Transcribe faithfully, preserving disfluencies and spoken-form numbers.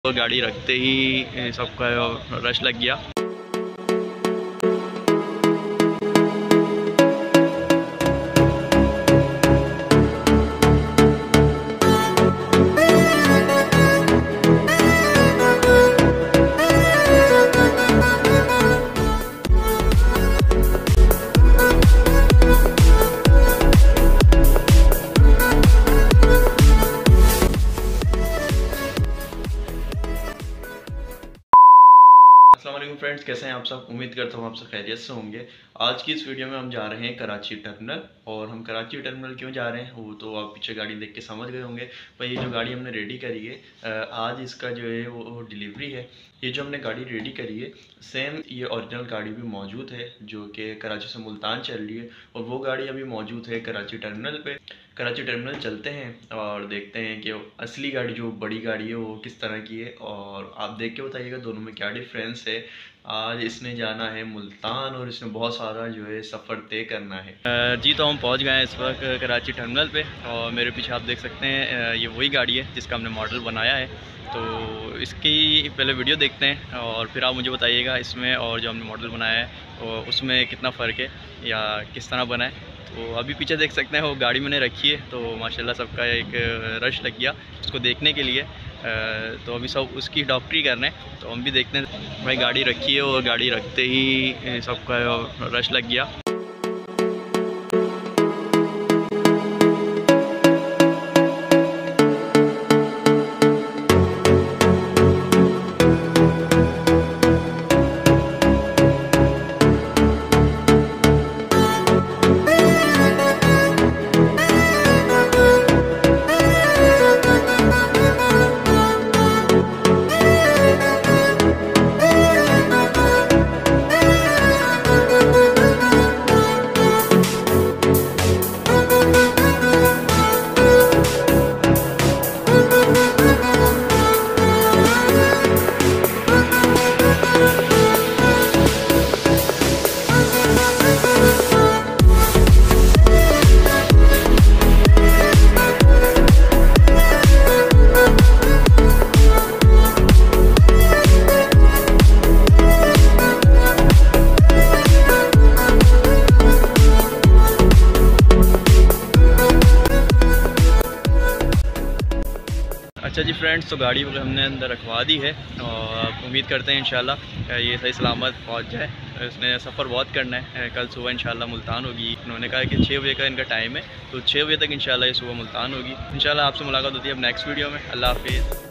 तो गाड़ी रखते ही सबका रश लग गया। अस्सलाम वालेकुम फ्रेंड्स, कैसे हैं आप सब। उम्मीद करता हूँ आप सब खैरियत से होंगे। आज की इस वीडियो में हम जा रहे हैं कराची टर्मिनल। और हम कराची टर्मिनल क्यों जा रहे हैं वो तो आप पीछे गाड़ी देख के समझ गए होंगे। भाई ये जो गाड़ी हमने रेडी करी है आज, इसका जो है वो डिलीवरी है। ये जो हमने गाड़ी रेडी करी है सेम ये ओरिजिनल गाड़ी भी मौजूद है जो कि कराची से मुल्तान चल रही है, और वो गाड़ी अभी मौजूद है कराची टर्मिनल पे। कराची टर्मिनल चलते हैं और देखते हैं कि असली गाड़ी जो बड़ी गाड़ी है वो किस तरह की है, और आप देख के बताइएगा दोनों में क्या डिफरेंस है। आज इसने जाना है मुल्तान और इसने बहुत सारा जो है सफ़र तय करना है। जी तो हम पहुंच गए हैं इस वक्त कराची टर्मिनल पे, और मेरे पीछे आप देख सकते हैं ये वही गाड़ी है जिसका हमने मॉडल बनाया है। तो इसकी पहले वीडियो देखते हैं और फिर आप मुझे बताइएगा इसमें और जो हमने मॉडल बनाया है और उसमें कितना फ़र्क है या किस तरह बना है। तो अभी पीछे देख सकते हैं वो गाड़ी मैंने रखी है, तो माशाल्लाह सबका एक रश लग गया उसको देखने के लिए। तो अभी सब उसकी डॉक्टरी कर रहे हैं, तो हम भी देखते हैं। भाई गाड़ी रखी है और गाड़ी रखते ही सबका रश लग गया। अच्छा जी फ्रेंड्स, तो गाड़ी हमने अंदर रखवा दी है और उम्मीद करते हैं इंशाल्लाह ये सही सलामत पहुंच जाए। इसने सफ़र बहुत करना है, कल सुबह इंशाल्लाह मुल्तान होगी। उन्होंने कहा कि छः बजे का इनका टाइम है, तो छः बजे तक इंशाल्लाह ये सुबह मुल्तान होगी। इंशाल्लाह आपसे मुलाकात होती है अब नेक्स्ट वीडियो में। अल्लाह हाफिज़।